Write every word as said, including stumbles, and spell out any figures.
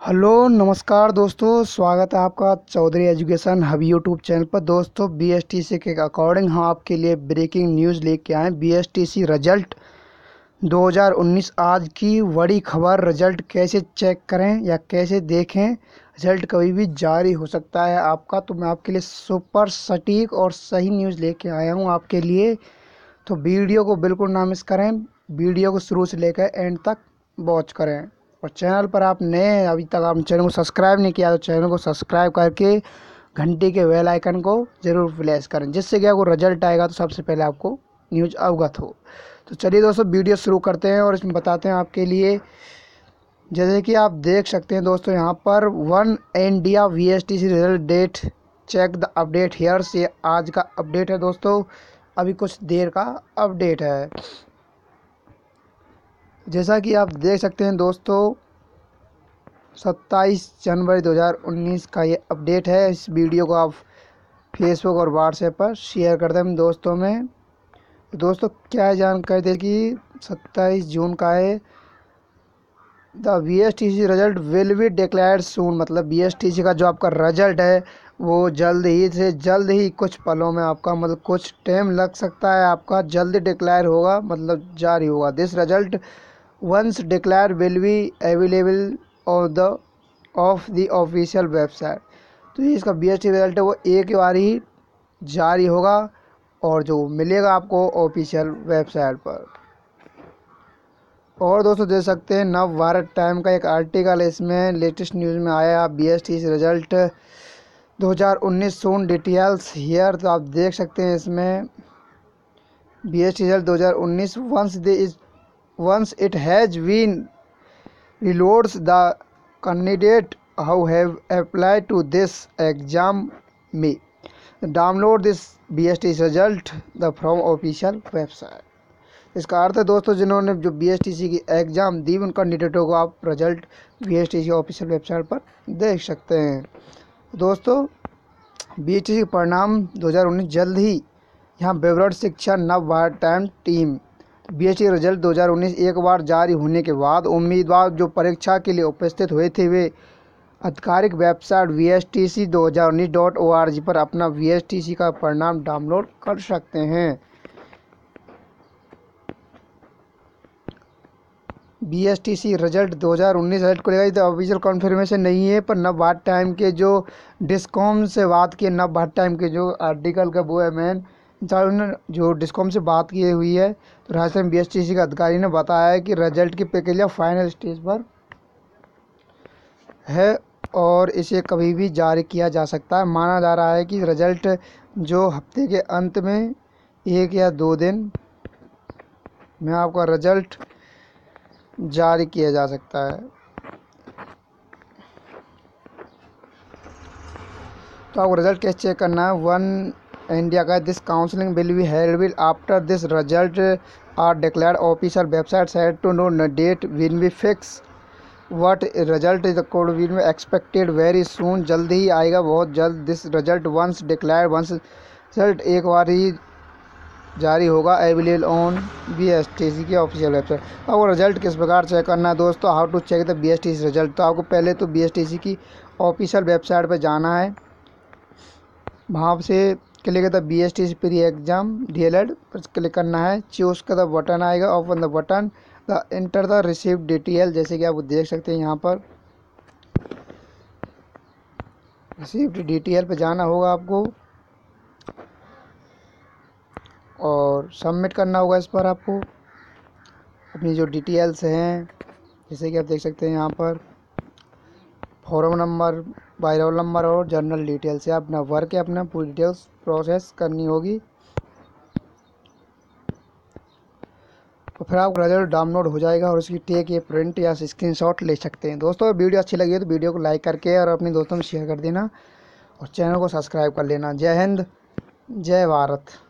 Hello नमस्कार दोस्तों, स्वागत है आपका Chaudhary education hub YouTube channel पर। दोस्तों बीएसटीसी के अकॉर्डिंग हम आपके लिए ब्रेकिंग न्यूज़ लेके आए। बीएसटीसी रिजल्ट दो हज़ार उन्नीस आज की बड़ी खबर। रिजल्ट कैसे चेक करें या कैसे देखें, रिजल्ट कभी भी जारी हो सकता है आपका। तो मैं आपके लिए सुपर सटीक और सही न्यूज़ लेके आया हूँ आपके लिए। तो वीडियो को बिल्कुल ना मिस करें, वीडियो को शुरू से लेकर एंड तक वॉच करें। और चैनल पर आप नए हैं, अभी तक आपने चैनल को सब्सक्राइब नहीं किया तो चैनल को सब्सक्राइब करके घंटी के बेल आइकन को ज़रूर प्रेस करें, जिससे कि आपको रिजल्ट आएगा तो सबसे पहले आपको न्यूज़ अवगत हो। तो चलिए दोस्तों वीडियो शुरू करते हैं और इसमें बताते हैं आपके लिए। जैसे कि आप देख सकते हैं दोस्तों, यहाँ पर one India V S T C result date check the update here से आज का अपडेट है दोस्तों। अभी कुछ देर का अपडेट है। जैसा कि आप देख सकते हैं दोस्तों, सत्ताईस जनवरी दो हज़ार उन्नीस का ये अपडेट है। इस वीडियो को आप फेसबुक और व्हाट्सएप पर शेयर कर दें दोस्तों में। दोस्तों क्या जानकारी दे कि सत्ताईस जून का है। The V S T C result will be declared soon, मतलब वी एस टी सी का जो आपका रिजल्ट है वो जल्द ही से जल्द ही कुछ पलों में आपका, मतलब कुछ टाइम लग सकता है, आपका जल्द डिक्लेयर होगा, मतलब जारी होगा। This result once declare will be available of the of the official website. तो ये इसका बी एस टी रिजल्ट है वो एक बार ही जारी होगा और जो मिलेगा आपको ऑफिशियल वेबसाइट पर। और दोस्तों देख सकते हैं नव भारत टाइम का एक आर्टिकल है, इसमें लेटेस्ट न्यूज़ में आया B S T C result दो हज़ार उन्नीस सून डिटेल्स हियर। तो आप देख सकते हैं इसमें बी एस टी रिजल्ट दो हज़ार उन्नीस once they is once it has been reloads the candidate who have applied to this exam may download this B S T result the from official website। इसका अर्थ है दोस्तों, जिन्होंने जो B S T C की exam दी उन कैंडिडेटों को आप result B S T C official website पर देख सकते हैं। दोस्तों बी एस टी सी परिणाम दो हज़ार उन्नीस जल्द ही यहाँ विवरण शिक्षा नव Bharat time team. B S T result दो हज़ार उन्नीस एक बार जारी होने के बाद उम्मीदवार जो परीक्षा के लिए उपस्थित हुए थे वे आधिकारिक website V S T C दो हज़ार उन्नीस डॉट ओ आर जी पर अपना वी एस टी सी का परिणाम डाउनलोड कर सकते हैं। B S T C result दो हज़ार उन्नीस रिजल्ट को लेकर ऑफिशियल कन्फर्मेशन नहीं है, पर नव भारत टाइम के जो डिस्कॉम से बात की, नव भारत टाइम के जो आर्टिकल का वो है मैन उन्होंने जो डिस्कॉम से बात की हुई है। तो Rajasthan B S T C के अधिकारी ने बताया है कि रिजल्ट की प्रक्रिया फाइनल स्टेज पर है और इसे कभी भी जारी किया जा सकता है। माना जा रहा है कि रिजल्ट जो हफ्ते के अंत में एक या दो दिन में आपका रिजल्ट जारी किया जा सकता है। तो आपको रिजल्ट कैसे चेक करना है। वन इंडिया का this counselling will be held will after this result are declared official website set to no date will be fix what result is code will be expected very soon, जल्द ही आएगा, बहुत जल्द। This result once declared once result एक बार ही जारी होगा available on B S T C की ऑफिशियल वेबसाइट। अब वो रिजल्ट किस प्रकार चेक करना है दोस्तों, how to check the B S T C result. तो आपको पहले तो बी एस टी सी की ऑफिशियल वेबसाइट पर जाना है, वहाँ से click the B S T C pre exam D L Ed पर क्लिक करना है। चूज का द बटन आएगा, open the button the enter the receive detail. जैसे कि आप देख सकते हैं यहाँ पर रिसीव डिटेल पे जाना होगा आपको और सबमिट करना होगा इस पर आपको अपनी जो डिटेल्स हैं। जैसे कि आप देख सकते हैं यहाँ पर form number, by roll number और जर्नल डिटेल से अपना वर्क है, अपना पूरी डिटेल्स प्रोसेस करनी होगी तो फिर आपका रिजल्ट डाउनलोड हो जाएगा और उसकी टेक या प्रिंट या स्क्रीनशॉट ले सकते हैं। दोस्तों वीडियो अच्छी लगी है तो वीडियो को लाइक करके और अपने दोस्तों में शेयर कर देना और चैनल को सब्सक्राइब कर लेना। जय हिंद, जय भारत।